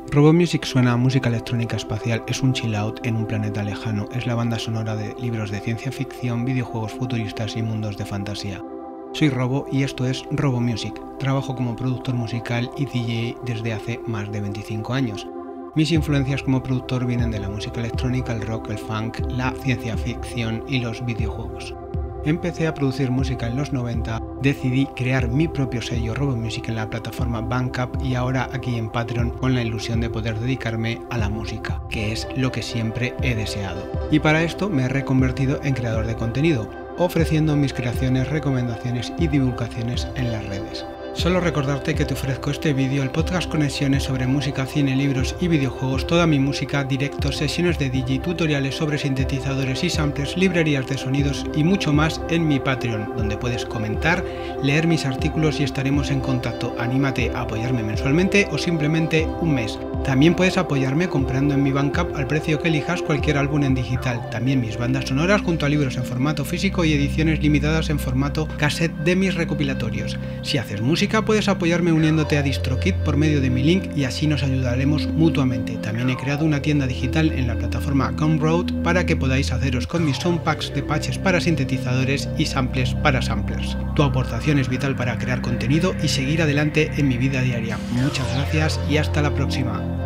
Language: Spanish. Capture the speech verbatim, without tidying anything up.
Robo Music suena a música electrónica espacial, es un chill out en un planeta lejano, es la banda sonora de libros de ciencia ficción, videojuegos futuristas y mundos de fantasía. Soy Robo y esto es Robo Music. Trabajo como productor musical y D J desde hace más de veinticinco años. Mis influencias como productor vienen de la música electrónica, el rock, el funk, la ciencia ficción y los videojuegos. Empecé a producir música en los noventa, decidí crear mi propio sello Robo Music en la plataforma Bandcamp y ahora aquí en Patreon con la ilusión de poder dedicarme a la música, que es lo que siempre he deseado. Y para esto me he reconvertido en creador de contenido, ofreciendo mis creaciones, recomendaciones y divulgaciones en las redes. Solo recordarte que te ofrezco este vídeo, el podcast Conexiones sobre música, cine, libros y videojuegos, toda mi música, directos, sesiones de D J, tutoriales sobre sintetizadores y samplers, librerías de sonidos y mucho más en mi Patreon, donde puedes comentar, leer mis artículos y estaremos en contacto. Anímate a apoyarme mensualmente o simplemente un mes. También puedes apoyarme comprando en mi Bandcamp al precio que elijas cualquier álbum en digital, también mis bandas sonoras junto a libros en formato físico y ediciones limitadas en formato cassette de mis recopilatorios. Si haces música puedes apoyarme uniéndote a DistroKid por medio de mi link y así nos ayudaremos mutuamente. También he creado una tienda digital en la plataforma Gumroad para que podáis haceros con mis soundpacks de patches para sintetizadores y samples para samplers. Tu aportación es vital para crear contenido y seguir adelante en mi vida diaria. Muchas gracias y hasta la próxima.